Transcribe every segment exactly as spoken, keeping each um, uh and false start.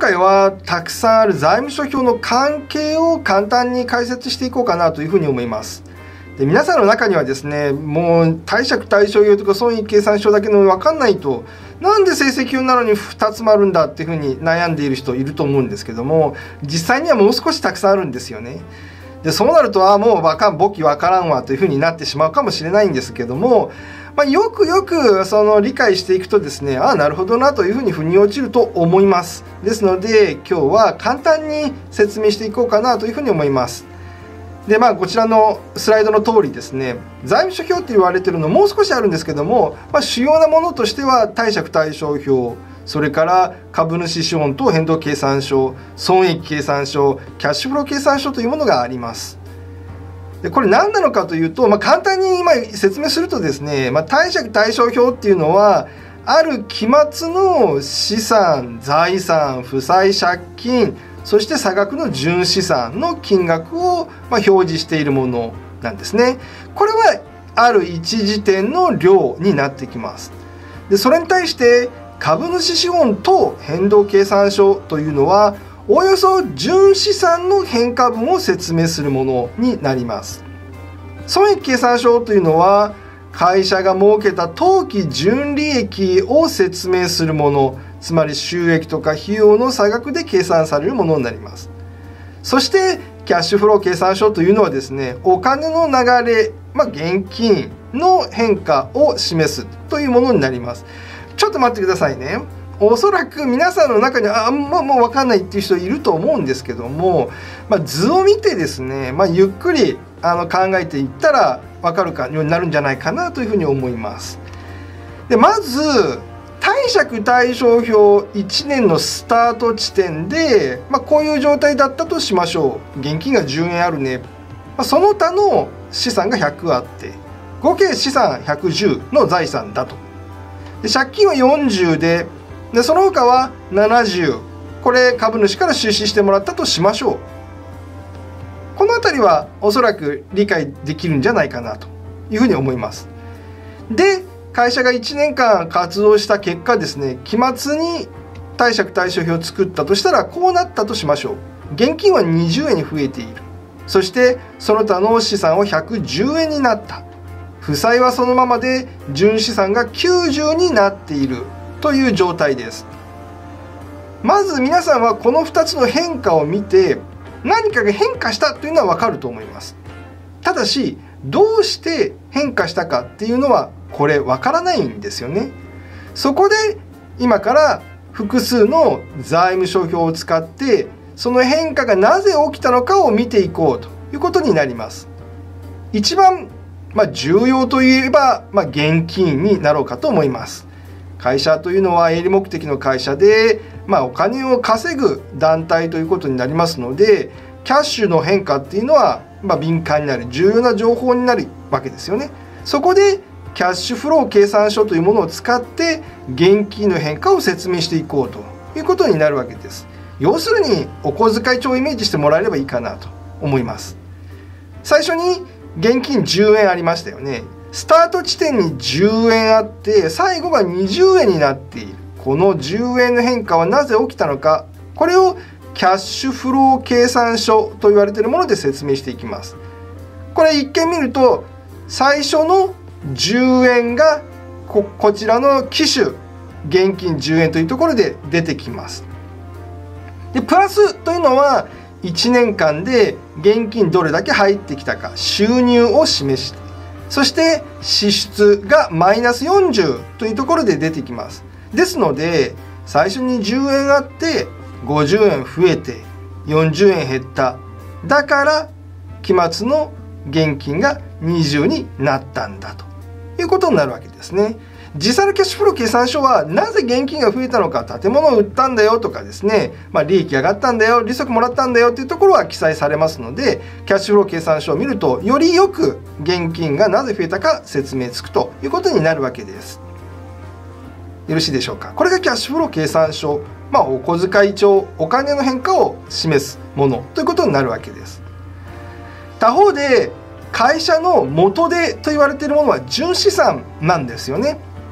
回はたくさんある財務諸表の関係を簡単に解説していこうかなというふうに思います。で皆さんの中にはですね、もう貸借対照表とか損益計算書だけの分かんないと、なんで成績表なのにふたつもあるんだっていうふうに悩んでいる人いると思うんですけども、実際にはもう少したくさんあるんですよね。でそうなると、あもうわかん簿記分からんわというふうになってしまうかもしれないんですけども、まあ、よくよくその理解していくとですね、ああなるほどなというふうに腑に落ちると思います。ですので今日は簡単に説明していこうかなというふうに思います。でまあこちらのスライドの通りですね、財務諸表って言われてるのもう少しあるんですけども、まあ、主要なものとしては貸借対照表、それから株主資本と変動計算書、損益計算書、キャッシュフロー計算書というものがあります。でこれ何なのかというと、まあ、簡単に今説明するとですね、まあ、貸借対照表っていうのはある期末の資産、財産、負債、借金、そして差額の純資産の金額をまあ表示しているものなんですね。これはある一時点の量になってきます。でそれに対して株主資本と変動計算書というのはおおよそ純資産の変化分を説明するものになります。損益計算書というのは会社が設けた当期純利益を説明するもの、つまり収益とか費用の差額で計算されるものになります。そしてキャッシュフロー計算書というのはですね、お金の流れ、まあ、現金の変化を示すというものになります。ちょっと待ってくださいね。おそらく皆さんの中にはあもうもう分かんないっていう人いると思うんですけども、まあ、図を見てですね、まあ、ゆっくりあの考えていったら分かるかようになるんじゃないかなというふうに思います。でまず貸借対照表いちねんのスタート地点で、まあ、こういう状態だったとしましょう。現金がじゅうえんあるね、まあ、その他の資産がひゃくあって合計資産ひゃくじゅうの財産だと。で借金はよんじゅうででその他はななじゅう、これ株主から出資してもらったとしましょう。この辺りはおそらく理解できるんじゃないかなというふうに思います。で会社がいちねんかん活動した結果ですね、期末に貸借対照表を作ったとしたらこうなったとしましょう。現金はにじゅうえんに増えている。そしてその他の資産はひゃくじゅうえんになった。負債はそのままで純資産がきゅうじゅうになっているという状態です。まず皆さんはこのふたつの変化を見て何かが変化したというのは分かると思います。ただしどうして変化したかっていうのはこれ分からないんですよね。そこで今から複数の財務諸表を使ってその変化がなぜ起きたのかを見ていこうということになります。一番、まあ、重要といえば、まあ、現金になろうかと思います。会社というのは営利目的の会社で、まあ、お金を稼ぐ団体ということになりますので、キャッシュの変化っていうのは、まあ、敏感になる重要な情報になるわけですよね。そこでキャッシュフロー計算書というものを使って現金の変化を説明していこうということになるわけです。要するにお小遣い帳をイメージしてもらえればいいかなと思います。最初に現金じゅうえんありましたよね。スタート地点にじゅうえんあって最後がにじゅうえんになっている。このじゅうえんの変化はなぜ起きたのか、これをキャッシュフロー計算書と言われているもので説明していきます。これ一見見ると最初のじゅうえんが こ, こちらの期首現金じゅうえんというところで出てきます。でプラスというのはいちねんかんで現金どれだけ入ってきたか収入を示して、そして支出がマイナスよんじゅうというところで出てきます。ですので最初にじゅうえんあってごじゅうえん増えてよんじゅうえん減った。だから期末の現金がにじゅうになったんだということになるわけですね。実際のキャッシュフロー計算書はなぜ現金が増えたのか、建物を売ったんだよとかですね、まあ、利益上がったんだよ、利息もらったんだよというところは記載されますので、キャッシュフロー計算書を見るとよりよく現金がなぜ増えたか説明つくということになるわけです。よろしいでしょうか。これがキャッシュフロー計算書、まあ、お小遣い帳、お金の変化を示すものということになるわけです。他方で会社の元手と言われているものは純資産なんですよね。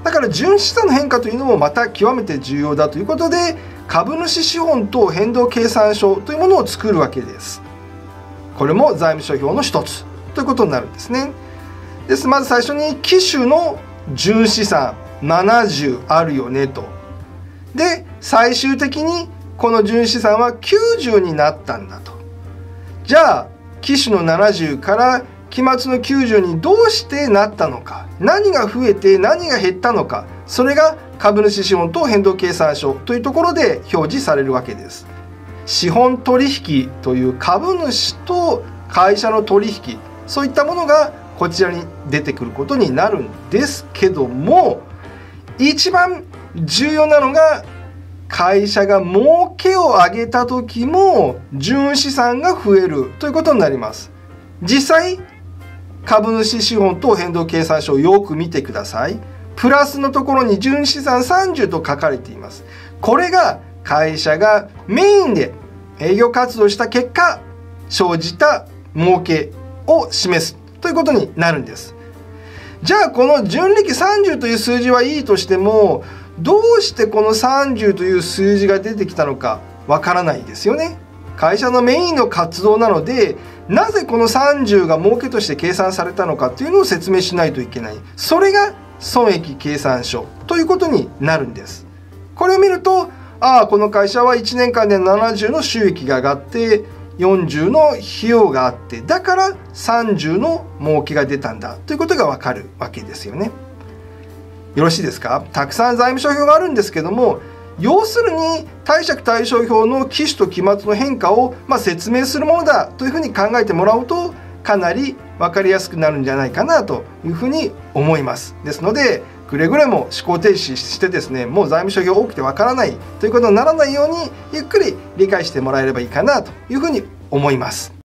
だから純資産の変化というのもまた極めて重要だということで、株主資本と変動計算書というものを作るわけです。これも財務諸表の一つということになるんですね。です。まず最初に期首の純資産ななじゅうあるよねと。で最終的にこの純資産はきゅうじゅうになったんだと。じゃあ期首のななじゅうから期末のきゅうじゅうにどうしてなったのか、何が増えて何が減ったのか、それが株主資本と変動計算書というところで表示されるわけです。資本取引という株主と会社の取引、そういったものがこちらに出てくることになるんですけども、一番重要なのが会社が儲けを上げた時も純資産が増えるということになります。実際株主資本と変動計算書をよく見てください。プラスのところに純資産さんじゅうと書かれています。これが会社がメインで営業活動した結果生じた儲けを示すということになるんです。じゃあこの純利益さんじゅうという数字はいいとしても、どうしてこのさんじゅうという数字が出てきたのかわからないですよね。会社のメインの活動なので、なぜこのさんじゅうが儲けとして計算されたのかというのを説明しないといけない。それが損益計算書ということになるんです。これを見ると、ああこの会社はいちねんかんでななじゅうの収益が上がってよんじゅうの費用があって、だからさんじゅうの儲けが出たんだということがわかるわけですよね。よろしいですか。たくさん財務諸表があるんですけども、要するに貸借対照表の期首と期末の変化を、まあ、説明するものだというふうに考えてもらうと、かなり分かりやすくなるんじゃないかなというふうに思います。ですのでくれぐれも思考停止してですね、もう財務諸表多くて分からないということにならないように、ゆっくり理解してもらえればいいかなというふうに思います。